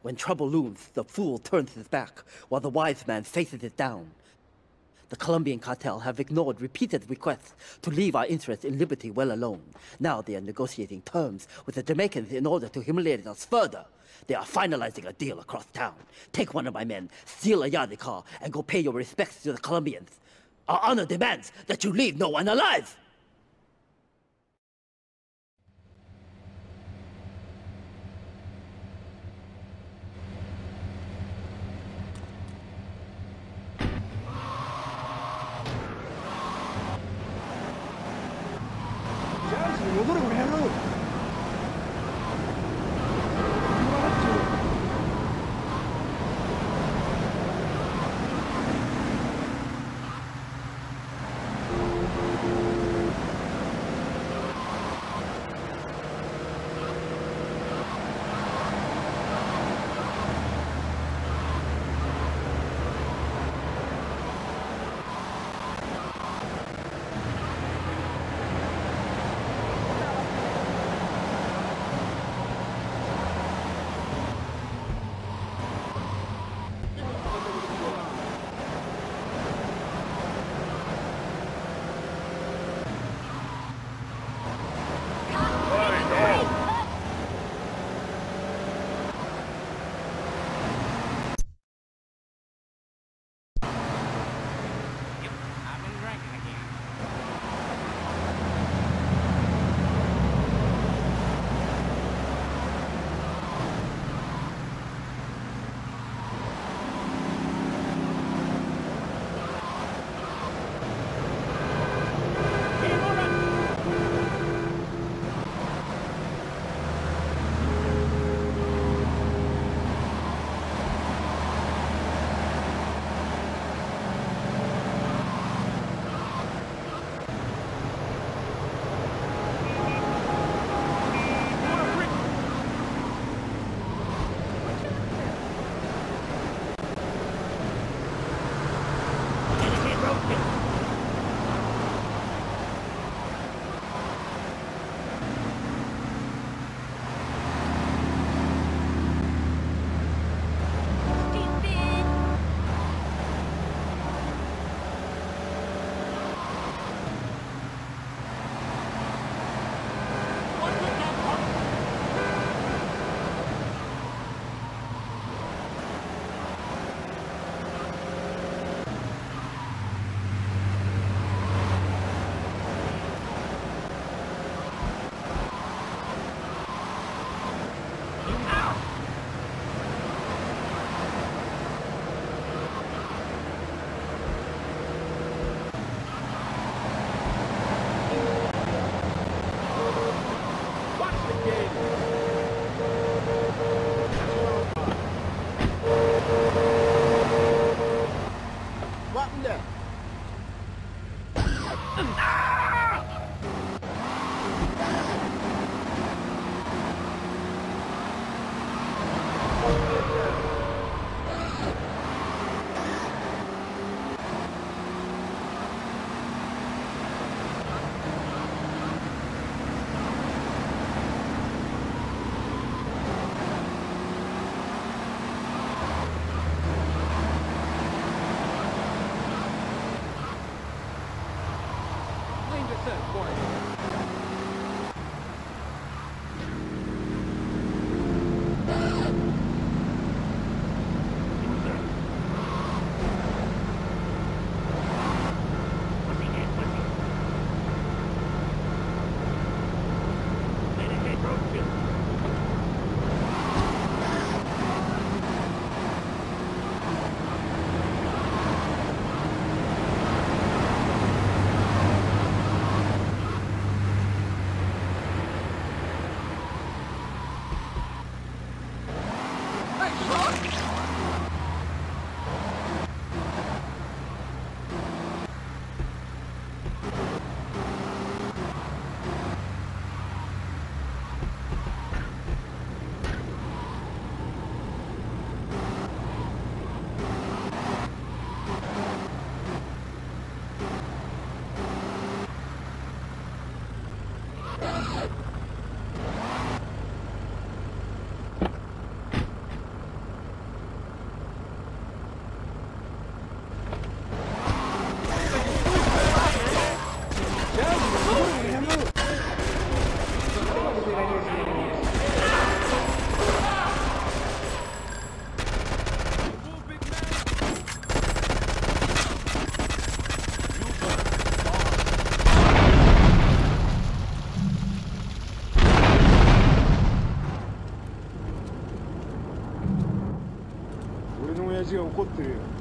When trouble looms, the fool turns his back, while the wise man faces it down. The Colombian cartel have ignored repeated requests to leave our interests in liberty well alone. Now they are negotiating terms with the Jamaicans in order to humiliate us further. They are finalizing a deal across town. Take one of my men, steal a Yardley car, and go pay your respects to the Colombians. Our honor demands that you leave no one alive! 怒ってるよ。